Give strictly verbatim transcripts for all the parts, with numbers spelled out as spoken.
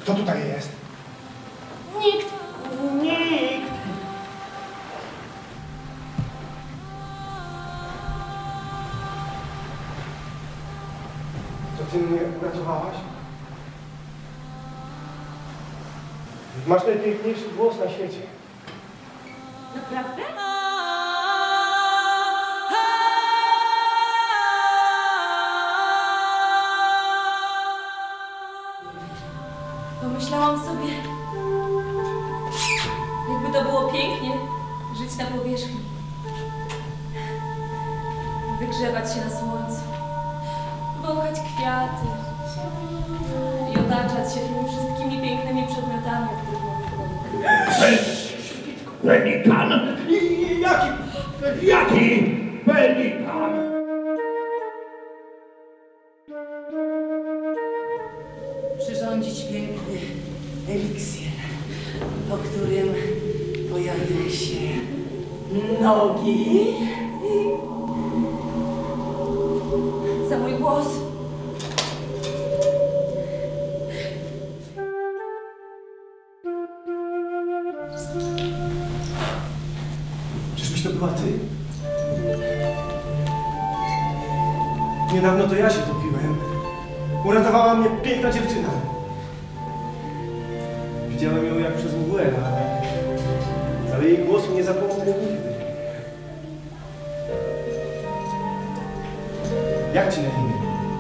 Kto tutaj jest? Nikt. Nikt. To ty mnie uratowałaś? Masz najpiękniejszy głos na świecie. Naprawdę? Pomyślałam sobie, jakby to było pięknie żyć na powierzchni. Wygrzewać się na słońcu, wąchać kwiaty i otaczać się tymi wszystkimi pięknymi przedmiotami, o których mówię. Pelikan! Jaki? Jaki pelikan? Przyrządzić piękny eliksir, po którym pojawią się nogi. Za mój głos. Czyżbyś to była ty? Niedawno to ja się topiłem. Uratowała mnie piękna dziewczyna. Widziałem ją jak przez mgłę, ale, ale jej głosu nie zapomnę nigdy. Jak ci na imię?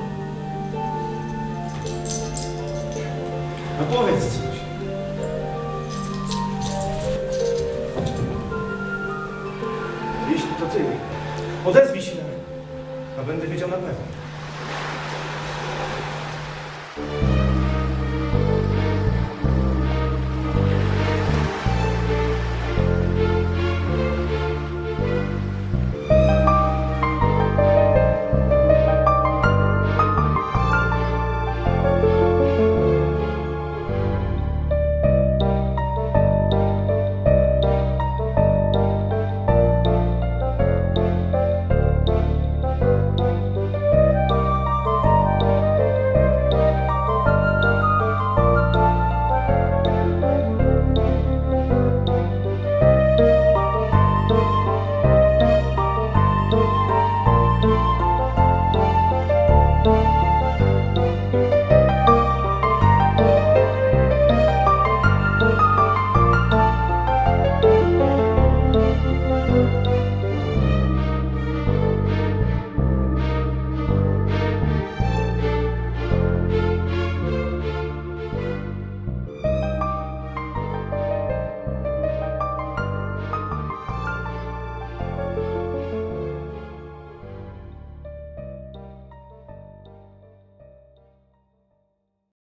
No powiedz coś. Jeśli to ty, odezwij się, a będę wiedział na pewno.